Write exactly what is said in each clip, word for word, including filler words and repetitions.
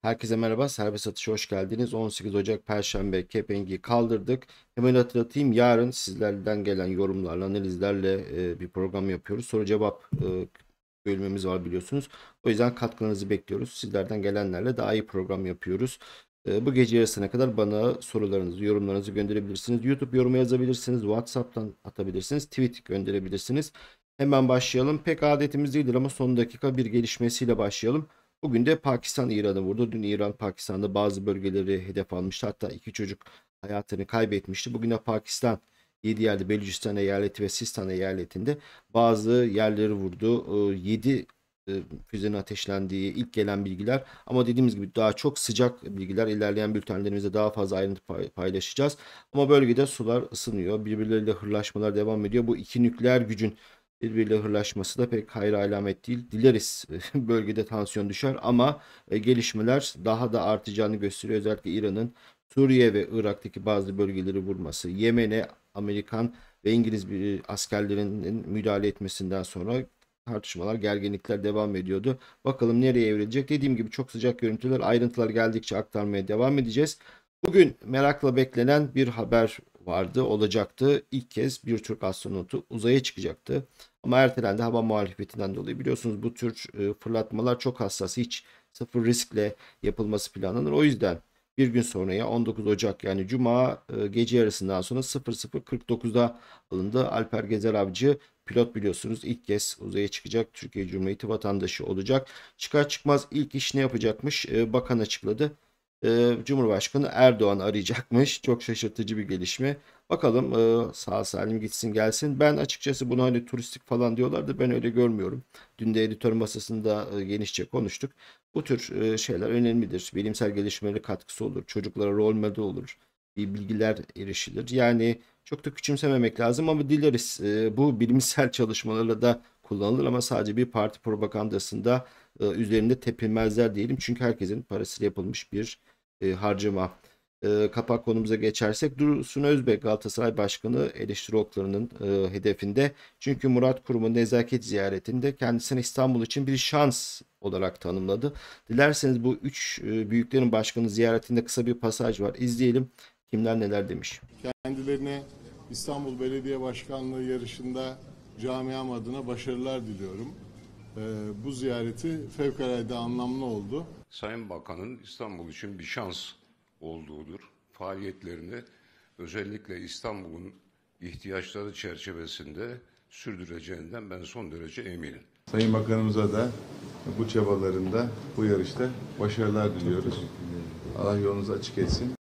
Herkese merhaba, serbest atışa hoş geldiniz. on sekiz Ocak Perşembe kepengi kaldırdık. Hemen hatırlatayım, yarın sizlerden gelen yorumlarla, analizlerle e, bir program yapıyoruz. Soru cevap e, bölümümüz var biliyorsunuz. O yüzden katkılarınızı bekliyoruz. Sizlerden gelenlerle daha iyi program yapıyoruz. E, bu gece yarısına kadar bana sorularınızı, yorumlarınızı gönderebilirsiniz. YouTube yorumu yazabilirsiniz, WhatsApp'tan atabilirsiniz, tweet gönderebilirsiniz. Hemen başlayalım. Pek adetimiz değildir ama son dakika bir gelişmesiyle başlayalım. Bugün de Pakistan İran'ı vurdu. Dün İran Pakistan'da bazı bölgeleri hedef almıştı. Hatta iki çocuk hayatını kaybetmişti. Bugün de Pakistan yedi yerde Belucistan eyaleti ve Sistan eyaletinde bazı yerleri vurdu. yedi füzenin ateşlendiği ilk gelen bilgiler, ama dediğimiz gibi daha çok sıcak bilgiler, ilerleyen bültenlerimizde daha fazla ayrıntı paylaşacağız. Ama bölgede sular ısınıyor. Birbirleriyle hırlaşmalar devam ediyor. Bu iki nükleer gücün birbiriyle hırlaşması da pek hayra alamet değil. Dileriz bölgede tansiyon düşer, ama e, gelişmeler daha da artacağını gösteriyor. Özellikle İran'ın Suriye ve Irak'taki bazı bölgeleri vurması, Yemen'e Amerikan ve İngiliz bir askerlerinin müdahale etmesinden sonra tartışmalar, gerginlikler devam ediyordu. Bakalım nereye evrilecek? Dediğim gibi çok sıcak görüntüler, ayrıntılar geldikçe aktarmaya devam edeceğiz. Bugün merakla beklenen bir haber vardı, olacaktı. İlk kez bir Türk astronotu uzaya çıkacaktı. Ama ertelendi hava muhalefetinden dolayı. Biliyorsunuz bu tür e, fırlatmalar çok hassas. Hiç sıfır riskle yapılması planlanır. O yüzden bir gün sonraya on dokuz Ocak yani Cuma e, gece yarısından sonra sıfır sıfır kırk dokuzda alındı. Alper Gezer Avcı pilot, biliyorsunuz ilk kez uzaya çıkacak. Türkiye Cumhuriyeti vatandaşı olacak. Çıkar çıkmaz ilk iş ne yapacakmış? E, bakan açıkladı. E, Cumhurbaşkanı Erdoğan arayacakmış. Çok şaşırtıcı bir gelişme. Bakalım e, sağ salim gitsin gelsin. Ben açıkçası bunu hani turistik falan diyorlardı. Ben öyle görmüyorum. Dün de editör masasında e, genişçe konuştuk. Bu tür e, şeyler önemlidir. Bilimsel gelişmelere katkısı olur. Çocuklara rol model olur. Bir bilgiler erişilir. Yani çok da küçümsememek lazım, ama dileriz e, bu bilimsel çalışmalarla da kullanılır, ama sadece bir parti propagandasında e, üzerinde tepinmezler diyelim. Çünkü herkesin parasıyla yapılmış bir e, harcama. E, kapak konumuza geçersek, Dursun Özbek Galatasaray Başkanı eleştiri oklarının e, hedefinde. Çünkü Murat Kurum'un nezaket ziyaretinde kendisini İstanbul için bir şans olarak tanımladı. Dilerseniz bu üç e, büyüklerin başkanı ziyaretinde kısa bir pasaj var. İzleyelim. Kimler neler demiş. Kendilerine İstanbul Belediye Başkanlığı yarışında camiam adına başarılar diliyorum. Ee, bu ziyareti fevkalade anlamlı oldu. Sayın Bakan'ın İstanbul için bir şans olduğudur. Faaliyetlerini özellikle İstanbul'un ihtiyaçları çerçevesinde sürdüreceğinden ben son derece eminim. Sayın Bakanımıza da bu çabalarında, bu yarışta başarılar diliyoruz. Allah yolunuzu açık etsin.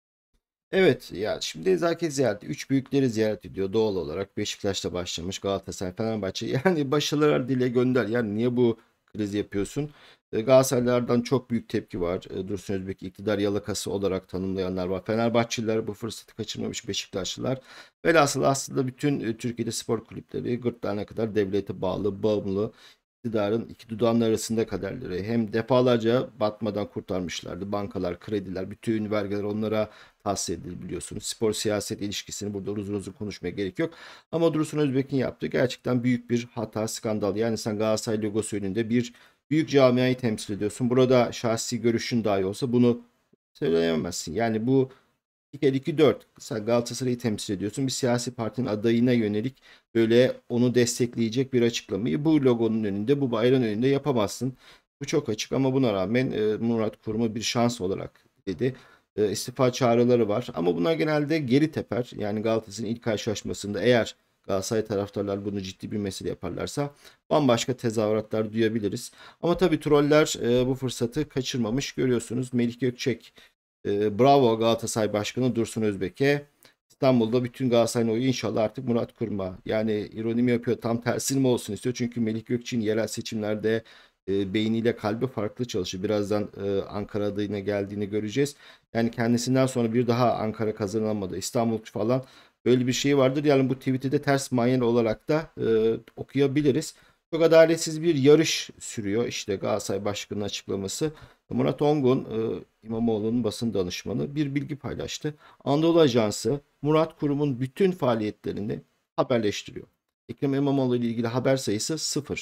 Evet ya, şimdi nezaket ziyareti üç büyükleri ziyaret ediyor doğal olarak. Beşiktaş'ta başlamış, Galatasaray, Fenerbahçe. Yani başarılar dile gönder. Yani niye bu krizi yapıyorsun? E, Galatasaraylardan çok büyük tepki var. E, Dursun Özbek iktidar yalakası olarak tanımlayanlar var. Fenerbahçeliler bu fırsatı kaçırmamış, Beşiktaşlılar. Velhasıl aslında bütün e, Türkiye'de spor kulüpleri gırtlağına kadar devlete bağlı, bağımlı. İktidarın iki dudağının arasında kaderleri. Hem defalarca batmadan kurtarmışlardı. Bankalar, krediler, bütün vergiler onlara tahsis edilir biliyorsunuz. Spor siyaset ilişkisini burada uzun uzun konuşmaya gerek yok. Ama Dursun Özbek'in yaptığı gerçekten büyük bir hata, skandal. Yani sen Galatasaray logosu önünde bir büyük camiayı temsil ediyorsun. Burada şahsi görüşün dahi olsa bunu söyleyemezsin. Yani bu iki kere iki dört. Sen Galatasaray'ı temsil ediyorsun. Bir siyasi partinin adayına yönelik böyle onu destekleyecek bir açıklamayı bu logonun önünde, bu bayrağın önünde yapamazsın. Bu çok açık, ama buna rağmen e, Murat Kurum'u bir şans olarak dedi. E, istifa çağrıları var, ama bunlar genelde geri teper. Yani Galatasaray'ın ilk karşılaşmasında eğer Galatasaray taraftarlar bunu ciddi bir mesele yaparlarsa bambaşka tezahüratlar duyabiliriz. Ama tabii troller e, bu fırsatı kaçırmamış. Görüyorsunuz, Melih Gökçek e, bravo Galatasaray Başkanı Dursun Özbek'e. İstanbul'da bütün Galatasaray'ın oyu inşallah artık Murat Kurum'a. Yani ironi mi yapıyor, tam tersini mi olsun istiyor? Çünkü Melih Gökçek'in yerel seçimlerde e, beyniyle kalbi farklı çalışıyor. Birazdan e, Ankara adayına geldiğini göreceğiz. Yani kendisinden sonra bir daha Ankara kazanılamadı. İstanbul falan böyle bir şey vardır. Yani bu tweet'i de ters manyel olarak da e, okuyabiliriz. Çok adaletsiz bir yarış sürüyor. İşte Galatasaray Başkanı'nın açıklaması. Murat Ongun, e, İmamoğlu'nun basın danışmanı, bir bilgi paylaştı. Anadolu Ajansı Murat Kurum'un bütün faaliyetlerini haberleştiriyor. Ekrem İmamoğlu ile ilgili haber sayısı sıfır.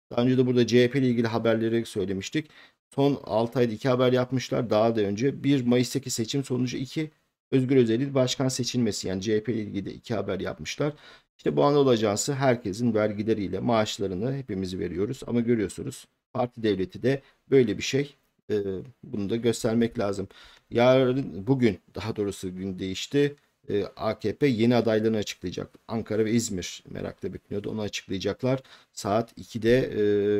Daha önce de burada C H P ile ilgili haberleri söylemiştik. Son altı ayda iki haber yapmışlar. Daha da önce bir Mayıs'taki seçim sonucu, iki Özgür Özel'in başkan seçilmesi, yani C H P ile ilgili de iki haber yapmışlar. İşte bu Anadolu Ajansı herkesin vergileriyle maaşlarını hepimiz veriyoruz. Ama görüyorsunuz parti devleti de böyle bir şey. Ee, bunu da göstermek lazım. Yarın, bugün daha doğrusu gün değişti. Ee, A K P yeni adaylarını açıklayacak. Ankara ve İzmir merakla bekliyordu. Onu açıklayacaklar. Saat ikide e,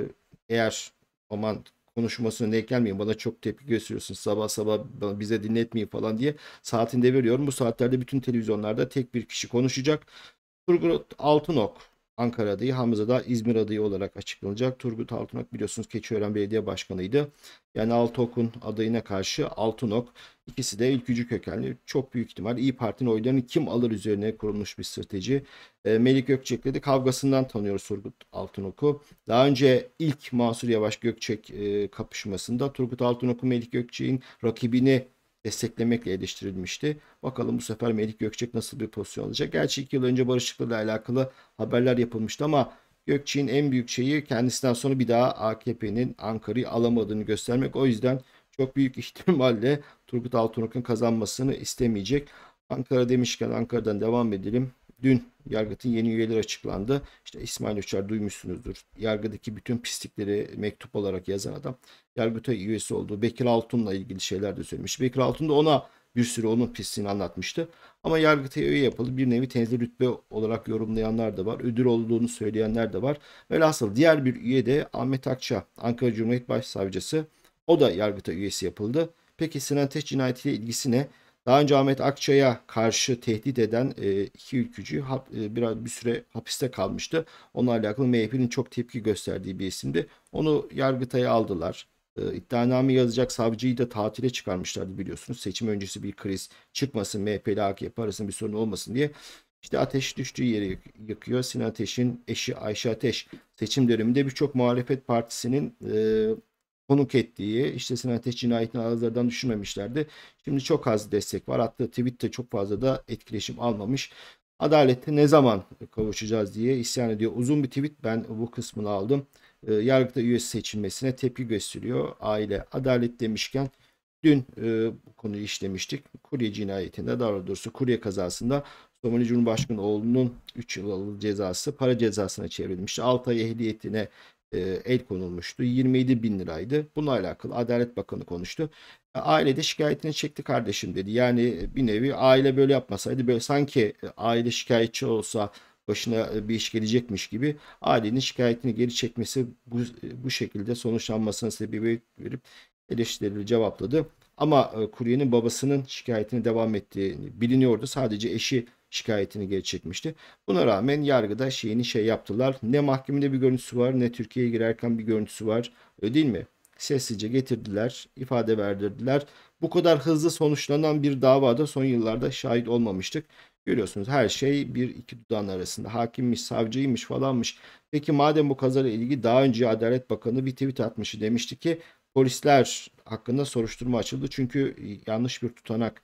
eğer aman konuşmasına denk gelmeyin, bana çok tepki gösteriyorsunuz, sabah sabah bize dinletmeyin falan diye saatinde veriyorum. Bu saatlerde bütün televizyonlarda tek bir kişi konuşacak. Turgut Altınok Ankara adayı, Hamza da İzmir adayı olarak açıklanacak. Turgut Altınok biliyorsunuz Keçiören Belediye Başkanı'ydı. Yani Altınok'un adayına karşı Altınok, ikisi de ülkücü kökenli. Çok büyük ihtimal İYİ Parti'nin oylarını kim alır üzerine kurulmuş bir strateji. E, Melik Gökçek'le de kavgasından tanıyoruz Turgut Altınok'u. Daha önce ilk Mansur Yavaş Gökçek e, kapışmasında Turgut Altınok'un Melik Gökçek'in rakibini desteklemekle eleştirilmişti. Bakalım bu sefer Melik Gökçek nasıl bir pozisyon alacak? Gerçi iki yıl önce barışıklıkla alakalı haberler yapılmıştı ama Gökçek'in en büyük şeyi kendisinden sonra bir daha A K P'nin Ankara'yı alamadığını göstermek. O yüzden çok büyük ihtimalle Turgut Altınok'un kazanmasını istemeyecek. Ankara demişken Ankara'dan devam edelim. Dün Yargıt'ın yeni üyeleri açıklandı. İşte İsmail Uçar duymuşsunuzdur. Yargıdaki bütün pislikleri mektup olarak yazan adam. Yargıt'a üyesi olduğu Bekir Altun'la ilgili şeyler de söylemiş. Bekir Altun da ona bir sürü onun pisliğini anlatmıştı. Ama Yargıt'a üye yapıldı. Bir nevi tenzil rütbe olarak yorumlayanlar da var. Ödül olduğunu söyleyenler de var. Velhasıl diğer bir üye de Ahmet Akça, Ankara Cumhuriyet Başsavcısı. O da Yargıt'a üyesi yapıldı. Peki Sinan Ateş cinayetiyle ilgisi ne? Daha önce Ahmet Akçay'a karşı tehdit eden e, iki ülkücü hap, e, biraz bir süre hapiste kalmıştı. Onunla alakalı M H P'nin çok tepki gösterdiği bir isimdi. Onu Yargıtay'a aldılar. E, iddianame yazacak savcıyı da tatile çıkarmışlardı biliyorsunuz. Seçim öncesi bir kriz çıkmasın, M H P ile A K P arasında bir sorun olmasın diye. İşte Ateş düştüğü yeri yıkıyor. Sinan Ateş'in eşi Ayşe Ateş seçim döneminde birçok muhalefet partisinin e, konuk ettiği, işte Sinan Ateş cinayetini ağızlardan düşürmemişlerdi. Şimdi çok az destek var. Attığı tweet de çok fazla da etkileşim almamış. Adalete ne zaman kavuşacağız diye isyan ediyor. Uzun bir tweet, ben bu kısmını aldım. E, Yargıta üyesi seçilmesine tepki gösteriyor aile. Adalet demişken dün e, bu konuyu işlemiştik. Kurye cinayetinde, daha doğrusu kurye kazasında Somali Cumhurbaşkanı oğlunun üç yıl cezası para cezasına çevrilmişti. altı ay ehliyetine el konulmuştu. yirmi yedi bin liraydı. Bununla alakalı Adalet Bakanı konuştu. Aile de şikayetini çekti kardeşim dedi. Yani bir nevi aile böyle yapmasaydı, böyle sanki aile şikayetçi olsa başına bir iş gelecekmiş gibi ailenin şikayetini geri çekmesi bu, bu şekilde sonuçlanmasına sebebiyet verip eleştirileri cevapladı. Ama kuryenin babasının şikayetine devam ettiğini biliniyordu. Sadece eşi şikayetini geri çekmişti. Buna rağmen yargıda şeyini şey yaptılar. Ne mahkemede bir görüntüsü var, ne Türkiye'ye girerken bir görüntüsü var. Öyle değil mi? Sessizce getirdiler, ifade verdirdiler. Bu kadar hızlı sonuçlanan bir davada son yıllarda şahit olmamıştık. Görüyorsunuz her şey bir iki dudağın arasında. Hakimmiş, savcıymış falanmış. Peki madem bu kazayla ilgili daha önce Adalet Bakanı bir tweet atmıştı. Demişti ki polisler hakkında soruşturma açıldı. Çünkü yanlış bir tutanak,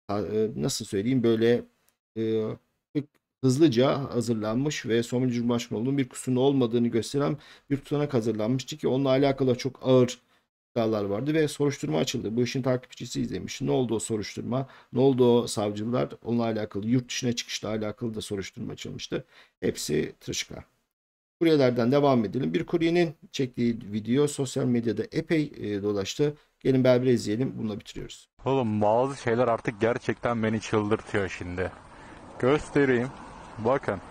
nasıl söyleyeyim, böyle e, hızlıca hazırlanmış ve Somali Cumhurbaşkanı'nın bir kusurun olmadığını gösteren bir tutanak hazırlanmıştı ki onunla alakalı çok ağır iddialar vardı ve soruşturma açıldı. Bu işin takipçisi izlemiş. Ne oldu o soruşturma? Ne oldu o savcılar? Onunla alakalı, yurt dışına çıkışla alakalı da soruşturma açılmıştı. Hepsi tırışka. Kuryelerden devam edelim. Bir kuryenin çektiği video sosyal medyada epey e, dolaştı. Gelin beraber izleyelim. Bununla bitiriyoruz. Oğlum bazı şeyler artık gerçekten beni çıldırtıyor şimdi. Göstereyim. Bakın.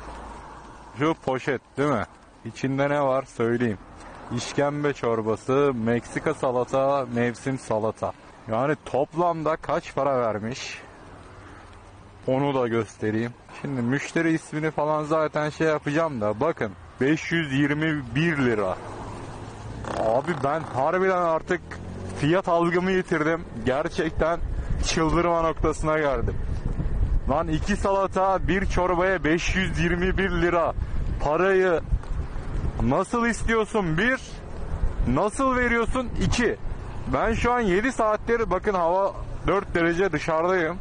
Şu poşet değil mi? İçinde ne var söyleyeyim. İşkembe çorbası, Meksika salata, mevsim salata. Yani toplamda kaç para vermiş? Onu da göstereyim. Şimdi müşteri ismini falan zaten şey yapacağım da bakın. beş yüz yirmi bir lira. Abi ben harbiden artık fiyat algımı yitirdim. Gerçekten çıldırma noktasına geldim. Lan iki salata bir çorbaya beş yüz yirmi bir lira. Parayı nasıl istiyorsun? Bir. Nasıl veriyorsun? İki. Ben şu an yedi saattir bakın hava dört derece dışarıdayım.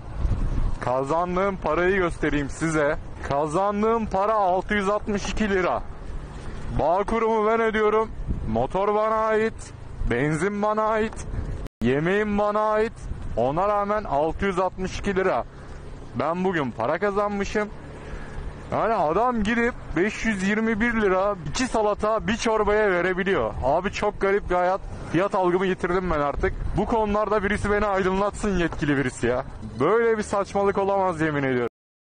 Kazandığım parayı göstereyim size. Kazandığım para altı yüz altmış iki lira. Bağ kurumu ben ödüyorum. Motor bana ait. Benzin bana ait. Yemeğim bana ait. Ona rağmen altı yüz altmış iki lira. Ben bugün para kazanmışım. Yani adam gidip beş yüz yirmi bir lira iki salata bir çorbaya verebiliyor. Abi çok garip bir hayat. Fiyat algımı yitirdim ben artık. Bu konularda birisi beni aydınlatsın, yetkili birisi ya. Böyle bir saçmalık olamaz yemin ediyorum.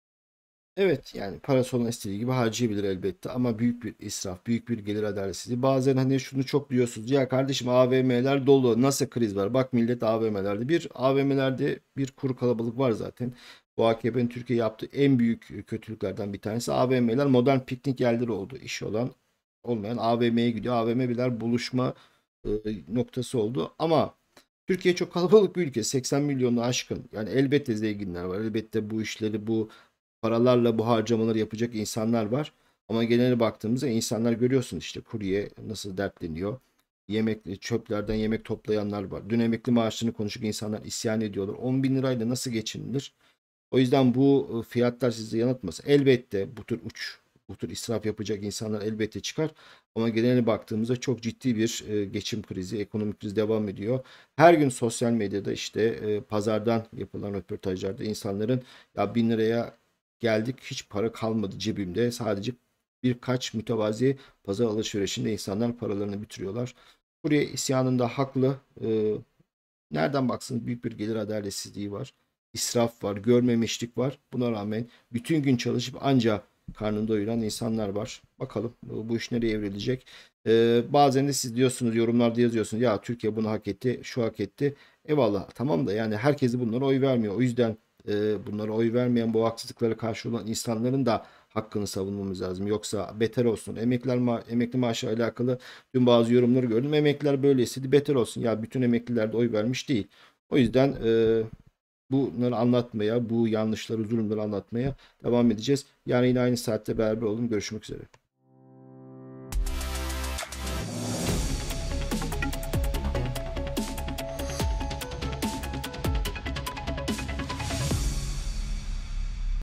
Evet, yani parası olan istediği gibi harcayabilir elbette ama büyük bir israf, büyük bir gelir adaletsizliği. Bazen hani şunu çok diyorsunuz. Ya kardeşim A V M'ler dolu. Nasıl kriz var? Bak millet A V M'lerde. Bir A V M'lerde bir kuru kalabalık var zaten. Bu A K P'nin Türkiye yaptığı en büyük kötülüklerden bir tanesi A V M'ler modern piknik yerleri oldu. İşi olan olmayan A V M'ye gidiyor. A V M'ler buluşma e, noktası oldu. Ama Türkiye çok kalabalık bir ülke. seksen milyonu aşkın. Yani elbette zenginler var. Elbette bu işleri, bu paralarla bu harcamaları yapacak insanlar var. Ama genele baktığımızda insanlar görüyorsun işte kurye nasıl dertleniyor. Yemek, çöplerden yemek toplayanlar var. Dün emekli maaşlarını konuşup insanlar isyan ediyorlar. on bin lirayla nasıl geçinilir? O yüzden bu fiyatlar sizi yanıltmasın. Elbette bu tür uç, bu tür israf yapacak insanlar elbette çıkar. Ama genele baktığımızda çok ciddi bir e, geçim krizi, ekonomik kriz devam ediyor. Her gün sosyal medyada işte e, pazardan yapılan röportajlarda insanların ya bin liraya geldik hiç para kalmadı cebimde. Sadece birkaç mütevazi pazar alışverişinde insanlar paralarını bitiriyorlar. Buraya isyanında haklı. E, nereden baksanız büyük bir gelir adaletsizliği var. İsraf var, görmemişlik var. Buna rağmen bütün gün çalışıp anca karnını doyuran insanlar var. Bakalım bu iş nereye evrilecek. Ee, bazen de siz diyorsunuz, yorumlarda yazıyorsunuz. Ya Türkiye bunu hak etti, şu hak etti. Eyvallah tamam da yani herkesi bunlara oy vermiyor. O yüzden e, bunlara oy vermeyen, bu haksızlıklara karşı olan insanların da hakkını savunmamız lazım. Yoksa beter olsun. Emekliler ma emekli maaşı alakalı dün bazı yorumları gördüm. Emekliler böyle istedi, beter olsun. Ya bütün emekliler de oy vermiş değil. O yüzden e, bunları anlatmaya, bu yanlışları, zulümleri anlatmaya devam edeceğiz. Yani yine aynı saatte beraber olun. Görüşmek üzere.